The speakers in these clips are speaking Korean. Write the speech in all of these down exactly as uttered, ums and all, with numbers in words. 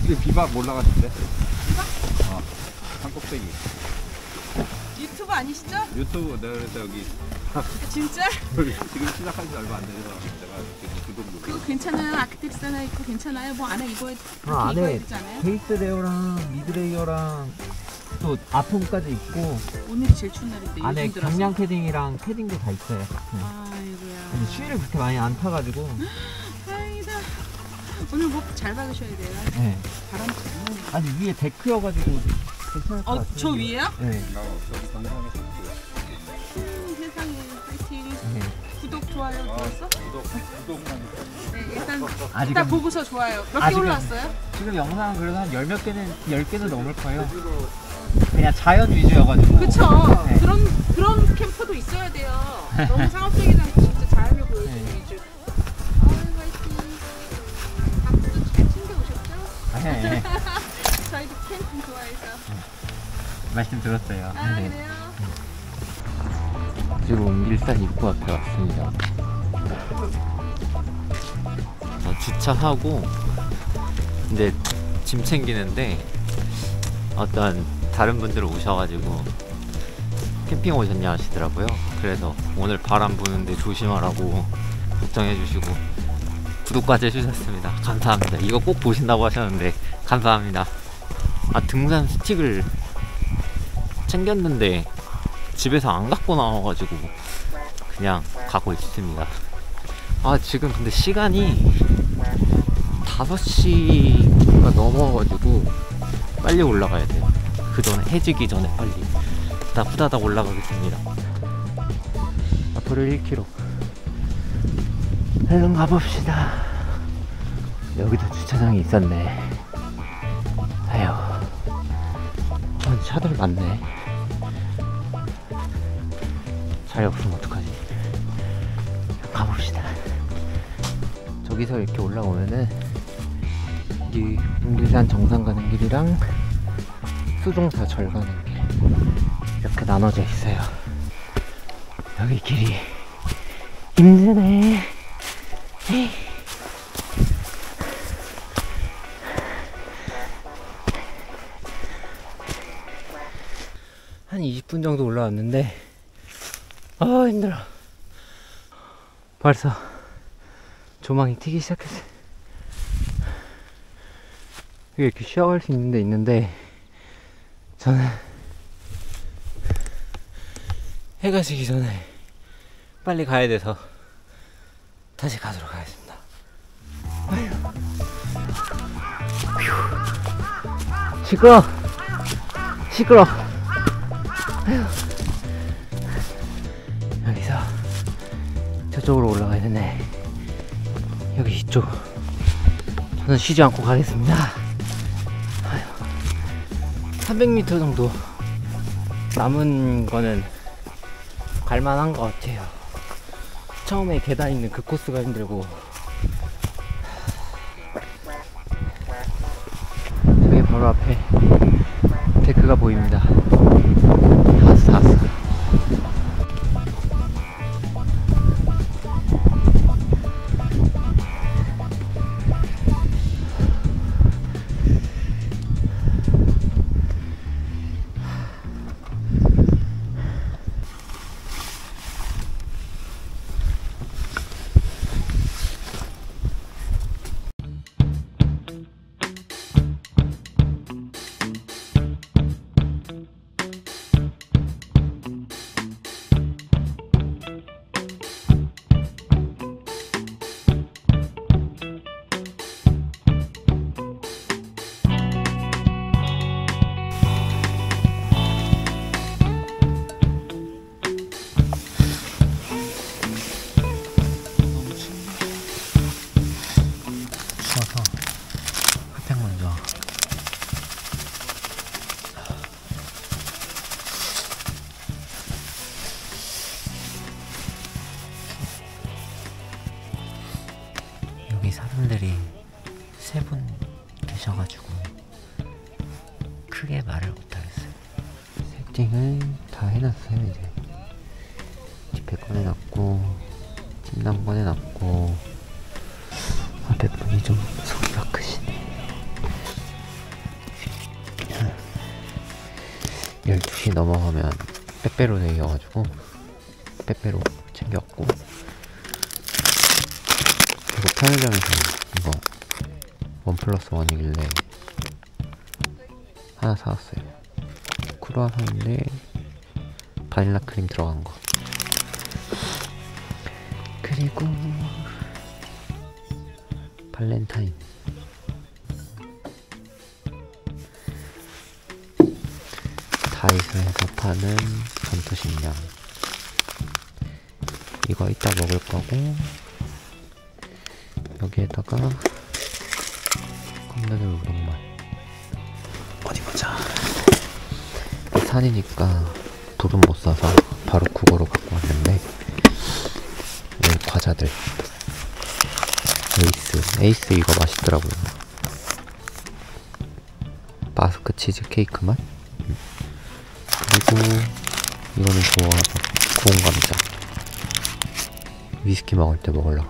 이게 비박 올라갔는데. 비박? 어, 산꼭대기. 유튜브 아니시죠? 유튜브 내가 그래서 여기 진짜? 지금 시작한 지 얼마 안 돼서 내가 지금 구독 그거 괜찮아요. 아크텍스 하나 입고 괜찮아요. 뭐 안에 입어야 아, 입어야 안에 되지 않아요? 베이스 레이어랑 미드 레이어랑 또 아톰까지 있고 오늘이 제일 추운 날인데 안에 요즘 들어서. 경량 패딩이랑 패딩도 다 있어요. 응. 아이고야. 근데 추위를 그렇게 많이 안 타가지고. 다행이다. 오늘 목 잘 박으셔야 돼요. 네. 바람 너무. 아니 위에 데크여가지고 괜찮을 것 어, 같아요. 저 위에요? 네. 나 여기 건강하게 살게요. 음, 세상에 파이팅. 네. 구독 좋아요 아, 눌렀어? 구독, 구독만. 네, 일단 아직은 일단 보고서 좋아요. 몇 개 아직은- 올라왔어요? 지금 영상은 그래도 한 열 몇 개는 열 개는 넘을 거예요. 그냥 자연 위주여가지고. 그쵸. 네. 그런 그런 캠퍼도 있어야 돼요. 너무 상업적이지 않고 진짜 자연을 보여주는 네. 위주. 아유 파이팅. 밥도 잘 챙겨 오셨죠? 아, 네, 네. 저희도 캠핑 좋아해서. 말씀 들었어요. 아 네. 그래요? 지금 일산 입구 앞에 왔습니다. 어, 주차하고 근데 짐 챙기는데 어떤 다른 분들 오셔가지고 캠핑 오셨냐 하시더라고요. 그래서 오늘 바람 부는데 조심하라고 걱정해 주시고 구독까지 해주셨습니다. 감사합니다. 이거 꼭 보신다고 하셨는데 감사합니다. 아, 등산 스틱을 챙겼는데 집에서 안 갖고 나와가지고 그냥 가고 있습니다. 아, 지금 근데 시간이 다섯 시가 넘어가지고 빨리 올라가야 돼요. 그 전에 해지기 전에 빨리 다 후다닥 올라가겠습니다. 앞으로 일 킬로미터 얼른 가봅시다. 여기도 주차장이 있었네. 아휴, 아, 차들 많네. 자리 없으면 어떡하지? 가봅시다. 저기서 이렇게 올라오면은 이 용길산 정상 가는 길이랑 수종사 절 가는 길 이렇게 나눠져 있어요. 여기 길이 힘드네. 에이. 한 이십 분 정도 올라왔는데 아 힘들어. 벌써 조망이 튀기 시작했어요. 여기 이렇게 쉬어갈 수 있는 데 있는데 저는 해가 지기 전에 빨리 가야 돼서 다시 가도록 하겠습니다. 휴. 시끄러 시끄러. 여기서 저쪽으로 올라가야 되네. 여기 이쪽. 저는 쉬지 않고 가겠습니다. 삼백 미터 정도 남은 거는 갈만한 것 같아요. 처음에 계단 있는 그 코스가 힘들고. 저기 바로 앞에 데크가 보입니다. 다 왔어, 다 왔어. 핫팩 먼저. 여기 사람들이 세 분 계셔가지고 크게 말을 못하겠어요. 세팅을 다 해놨어요. 이제 지폐 꺼내놨고 침낭 꺼내놨고 앞에 분이 좀 소리가 크시네. 넘어가면 빼빼로 데이여가지고 빼빼로 챙겨왔고, 그리고 편의점에서 이거 원 플러스 원이길래 하나 사왔어요. 크루아상인데 바닐라 크림 들어간 거. 그리고 발렌타인. 다이소에서 파는 전투식량. 이거 이따 먹을 거고, 여기에다가 컵라면 우동맛. 어디 보자. 산이니까 돌은 못 사서 바로 국어로 갖고 왔는데, 여기 과자들. 에이스. 에이스 이거 맛있더라고요. 바스크 치즈 케이크 맛? 그리고 이거는 좋아. 고운 감자. 위스키 먹을 때 먹으려고.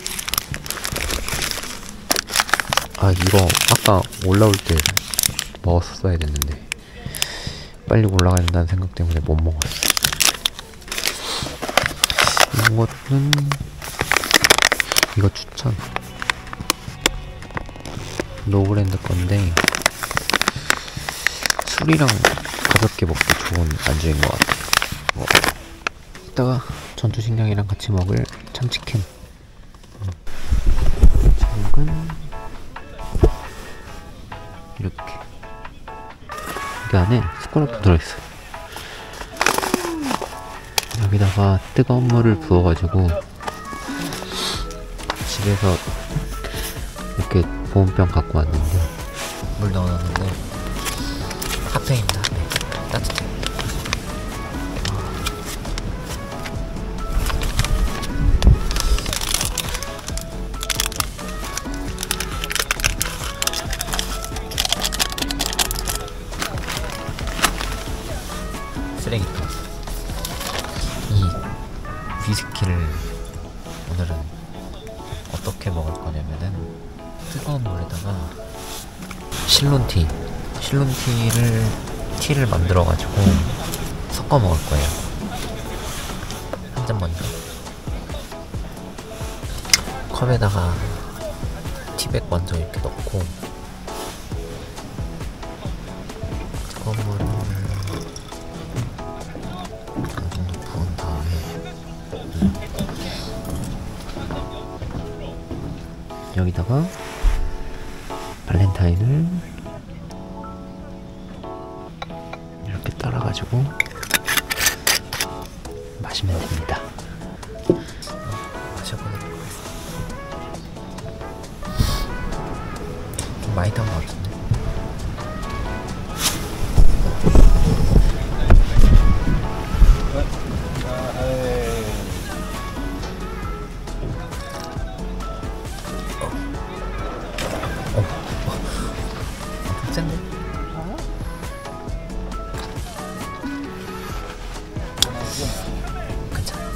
아, 이거 아까 올라올 때 먹었어야 됐는데 빨리 올라가야 된다는 생각 때문에 못 먹었어. 이것은 이거 추천. 노브랜드 건데 술이랑 가볍게 먹기 좋은 안주인 것 같아요. 어. 이따가 전투식량이랑 같이 먹을 참치캔. 작은 이렇게. 여기 안에 스코럽도 들어있어요. 여기다가 뜨거운 물을 부어가지고 집에서 이렇게 보온병 갖고 왔는데 물 넣어놨는데 핫팩입니다. 핫팩. 따뜻해. 쓰레기통. 이 위스키를 오늘은 어떻게 먹을 거냐면은 뜨거운 물에다가 실론티 실론티를 티를 만들어 가지고 섞어 먹을 거예요. 한 잔 먼저 컵에다가 티백 먼저 이렇게 넣고 뜨거운 물을 어느 정도 부은 다음에 여기다가 발렌타인을 이렇게 따라가지고 마시면 됩니다. 마셔보도록 하겠습니다. 좀 많이 탄 것 같은데. 어, 어, 어, 센데? 괜찮아.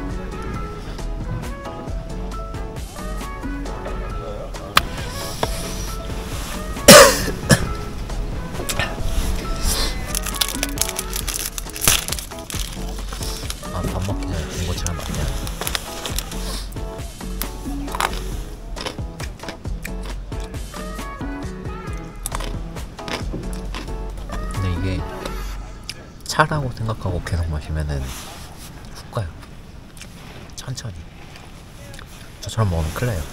아, 밥 먹기 전에 군고치랑 맞냐? 근데 이게 차라고 생각하고 계속 마시면은 훅 가요. 천천히. 저처럼 먹으면 큰일 나요.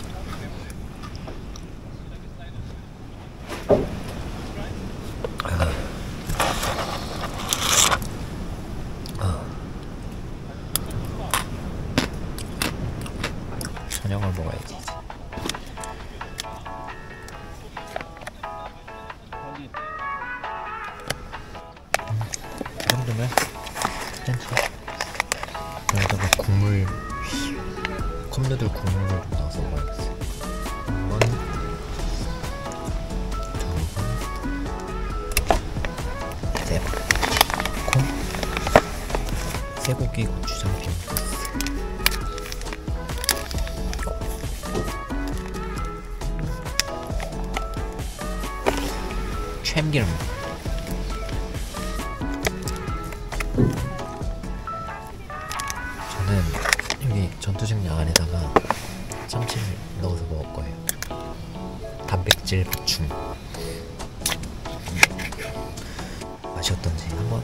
아. 아. 저녁을 먹어야지 이제. 이 정도면 괜찮죠. 여기다가 국물, 컵누들 국물을 좀 넣어서 먹어야겠어요. 한 번, 두 번, 세 번. 콩, 쇠고기 고추장 좀 넣었어요. 참기름. 저는 여기 전투식량 안에다가 참치를 넣어서 먹을 거예요. 단백질 보충. 맛이 어떤지 한번.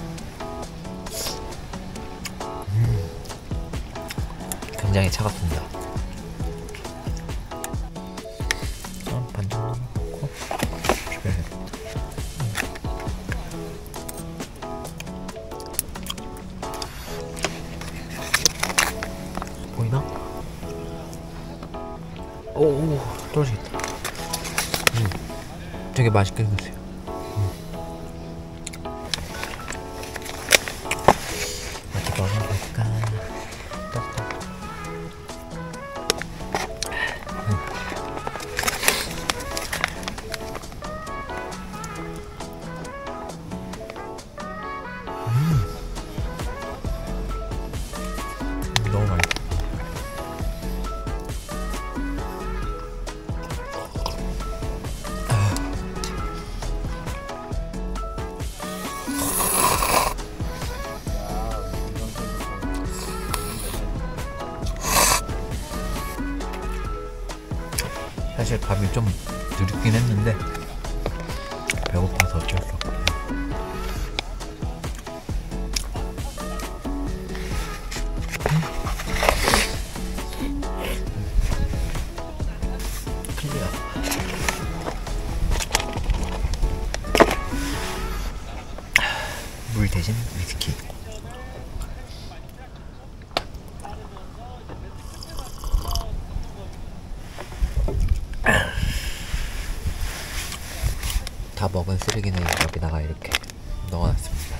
음, 굉장히 차갑습니다. 반 정도 넣고 비벼야겠다. 보이나? 오오 떨어지겠다. 음, 되게 맛있게 생겼어요. 음. 어디 먹어볼까? 음. 음. 너무 맛있어. 사실 밥이 좀 느리긴 했는데 배고파서 어쩔 수 없고. 클리어. 물 대신 위스키. 다 먹은 쓰레기는 여기다가 이렇게 넣어놨습니다.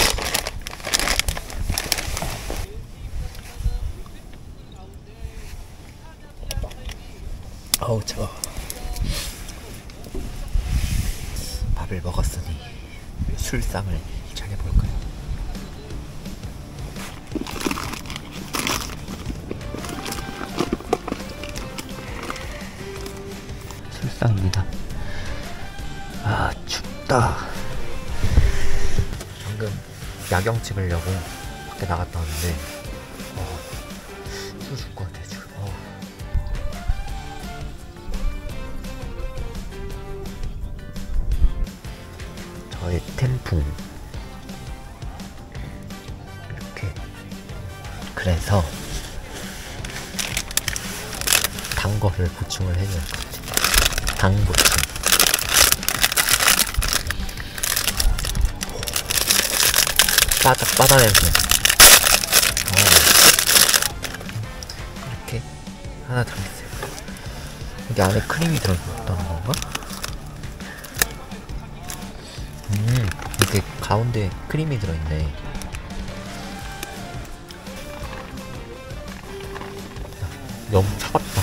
어우 차가워. 밥을 먹었으니 술상을 차려볼까요? 술상입니다. 아 춥다. 방금 야경 찍으려고 밖에 나갔다 왔는데 어, 추워 죽을 것 같아 지금. 어. 저의 텐풍 이렇게. 그래서 단 거를 보충을 해줘야 될 것 같아. 당 보충. 바다, 바다 냄새. 어. 이렇게 하나 들어있어요. 여기 안에 크림이 들어있다는 건가? 음, 이렇게 가운데 크림이 들어있네. 너무 차갑다.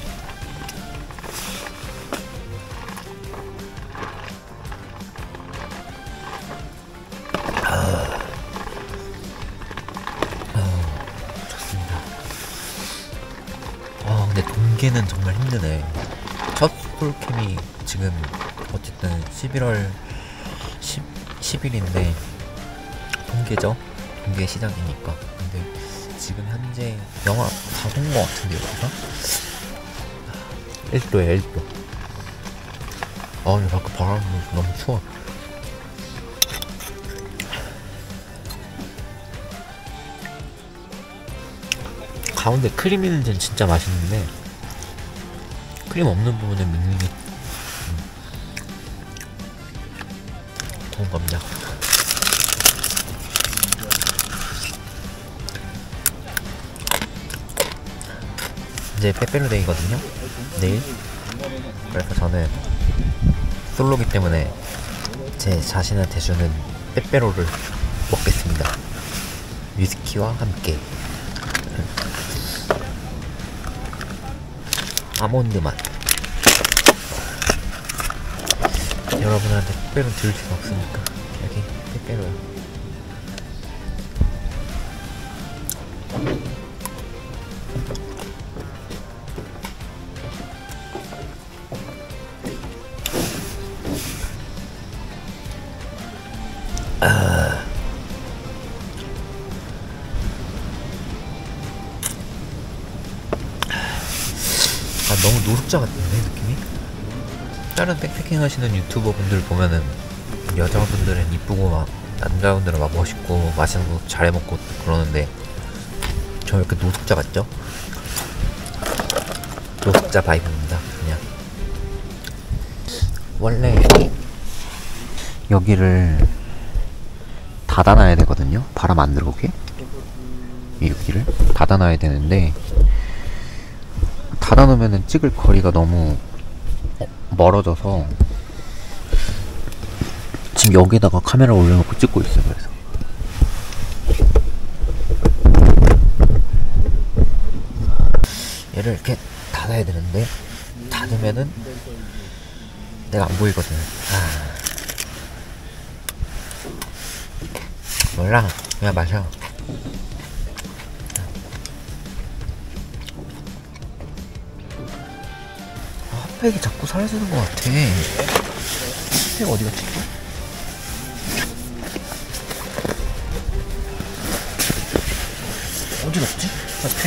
근데 동계는 정말 힘드네. 첫 솔캠이 지금 어쨌든 십일월 십일인데 동계죠? 동계 시작이니까. 근데 지금 현재 영하 사 도인 것 같은데 여기가? 일 도에 일 도. 아 근데 밖에 바람 불어서 너무 추워. 가운데 크림 있는 데는 진짜 맛있는데 크림 없는 부분에 밍밍이 음. 좋은 겁니다. 이제 빼빼로데이거든요 내일. 그래서 저는 솔로기 때문에 제 자신한테 주는 빼빼로를 먹겠습니다. 위스키와 함께. 아몬드 맛. 여러분한테 빼빼로 드릴 수가 없으니까 여기 빼빼로요. 아... 너무 노숙자 같은데 느낌이? 다른 백패킹 하시는 유튜버 분들 보면은 여자분들은 이쁘고 막 남자분들은 막 멋있고 맛있는 거 잘 해먹고 그러는데 저 이렇게 노숙자 같죠? 노숙자 바이브입니다. 그냥 원래 여기를 닫아놔야 되거든요. 바람 안 들어오게 여기를 닫아놔야 되는데 닫아놓으면은 찍을 거리가 너무 멀어져서 지금 여기다가 카메라 올려놓고 찍고 있어요. 그래서 얘를 이렇게 닫아야 되는데 닫으면은 내가 안 보이거든. 아. 몰라, 그냥 마셔. 아, 핫팩이 자꾸 사라지는 것 같아. 핫팩 어디 갔지? 어디 갔지? 핫팩?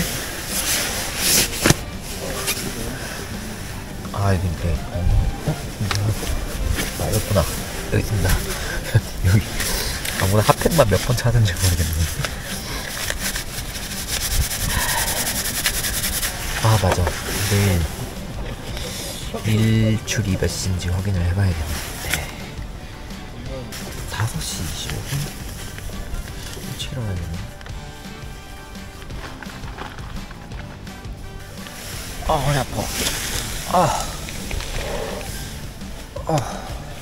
아, 여긴데. 어? 아, 여기구나. 여기 있습니다. 여기. 아무나 핫팩만 몇 번 찾은지 모르겠네. 아, 맞아. 내일 일출이 몇 시인지 확인을 해봐야겠는데. 다섯 시 이십오 분? 일찍 일어나야겠네. 아, 허리 아파. 아. 아.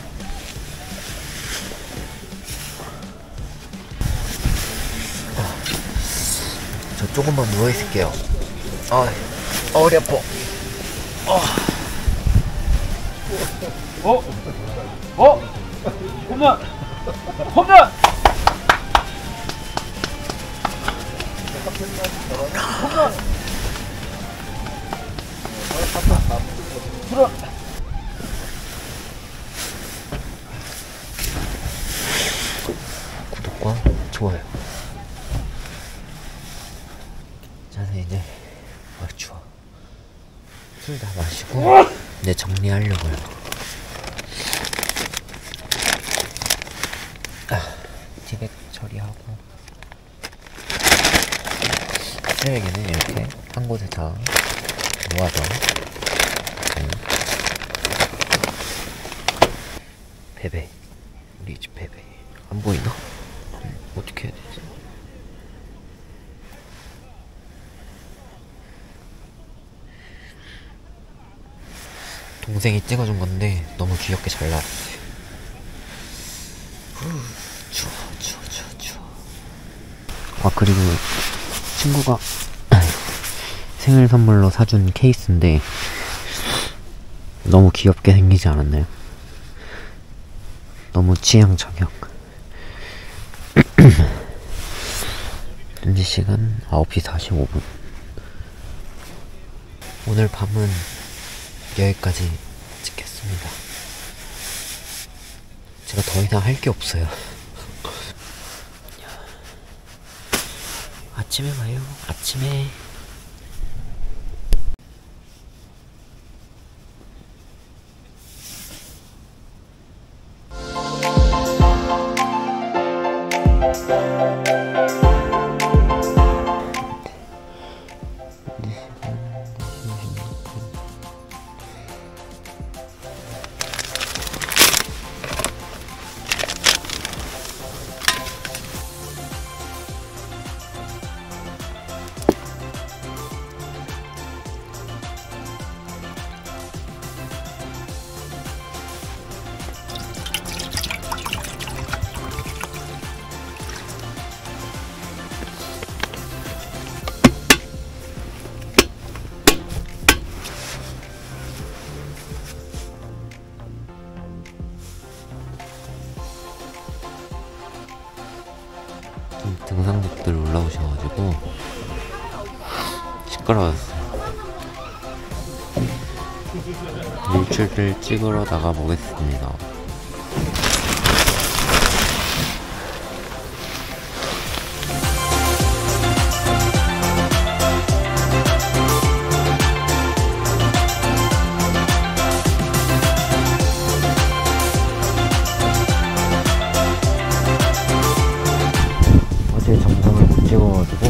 저 조금만 누워있을게요. 아, 허리 아파. 아. 어? 어? 홈런! 홈런! 홈런! 풀어! 구독과 좋아요. 저는 이제 아 추워. 술 다 마시고 이제 정리하려고요. 아, 티백 처리하고 쓰레기는 이렇게 한 곳에 다 모아서 음. 베베, 우리 집 베베 안 보이나? 음, 어떻게 해야 되지? 동생이 찍어준 건데 너무 귀엽게 잘 나왔어요. 후, 추워 추워 추워 추워. 아, 그리고 친구가 생일 선물로 사준 케이스인데 너무 귀엽게 생기지 않았나요? 너무 취향 저격. 현재 시간 아홉 시 사십오 분. 오늘 밤은 여기까지 찍겠습니다. 제가 더 이상 할 게 없어요. 아침에 봐요. 아침에. 등산객들 올라오셔가지고 시끄러웠어요. 일출을 찍으러 나가보겠습니다. 어제 정상을 못 찍어가지고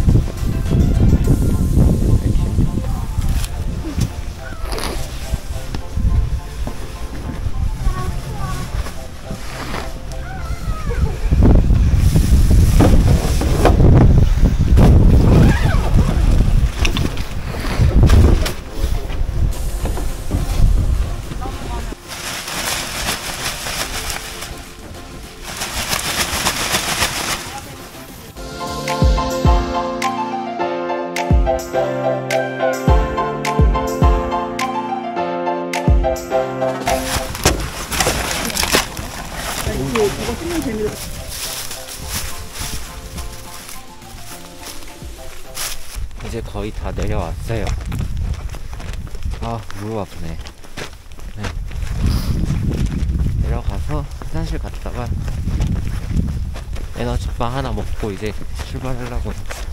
이제 거의 다 내려왔어요. 아, 무릎 아프네. 네. 내려가서 화장실 갔다가 에너지바 하나 먹고 이제 출발하려고